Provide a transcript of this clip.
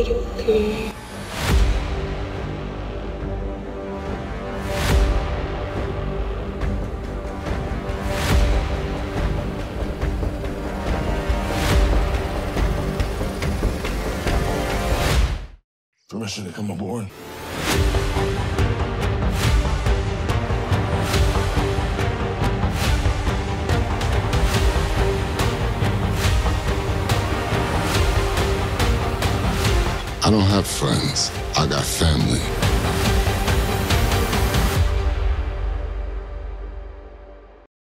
okay. Permission to come aboard. I don't have friends. I got family.